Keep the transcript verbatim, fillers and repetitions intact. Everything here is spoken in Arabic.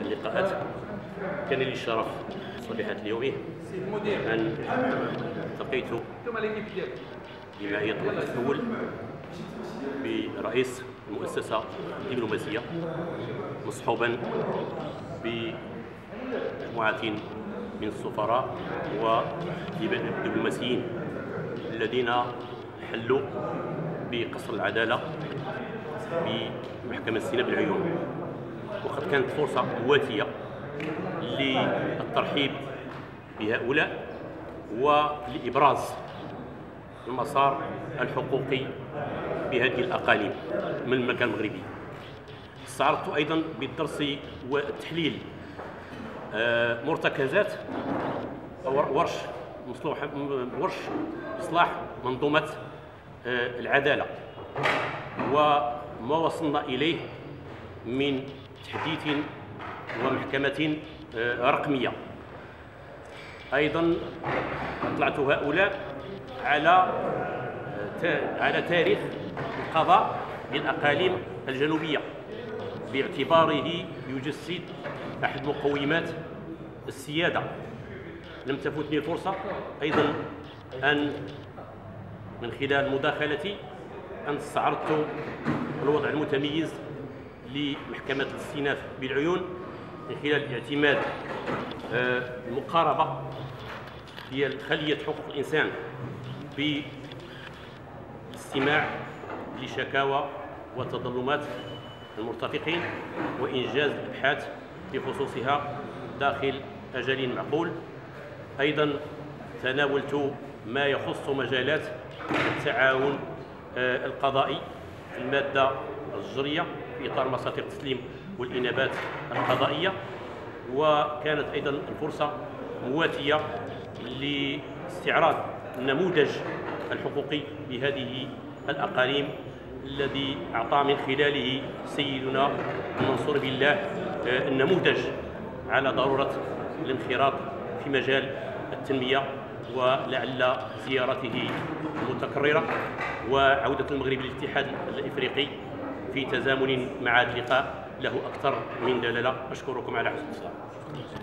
اللقاءات. كان لي الشرف صبيحة اليوم أن التقيت بمعية الأول برئيس المؤسسة الدبلوماسية مصحوبا بمجموعة من السفراء والدبلوماسيين الذين حلوا بقصر العدالة بمحكمة سيناء بالعيون. وقد كانت فرصة مواتية للترحيب بهؤلاء ولإبراز المسار الحقوقي بهذه الأقاليم من المكان المغربي. استعرضت أيضا بالدرس والتحليل مرتكزات ورش مصلوح ورش إصلاح منظومة العدالة وما وصلنا إليه من تحديث ومحكمة رقمية. أيضا أطلعت هؤلاء على على تاريخ القضاء بالأقاليم الجنوبية باعتباره يجسد أحد مقومات السيادة. لم تفوتني الفرصة أيضا أن من خلال مداخلتي أن استعرضت الوضع المتميز لمحكمة الاستئناف بالعيون من خلال اعتماد المقاربة هي خلية حقوق الإنسان بالاستماع لشكاوى وتظلمات المرتفقين وإنجاز الأبحاث بخصوصها داخل أجل معقول. أيضا تناولت ما يخص مجالات التعاون القضائي في المادة الجزرية في إطار مساطر التسليم والإنابات القضائية. وكانت أيضا الفرصة مواتية لاستعراض النموذج الحقوقي بهذه الأقاليم الذي أعطى من خلاله سيدنا المنصور بالله النموذج على ضرورة الانخراط في مجال التنمية، ولعل زيارته المتكررة وعودة المغرب للاتحاد الإفريقي في تزامن مع اللقاء له أكثر من دلالة. أشكركم على حسن الاستماع.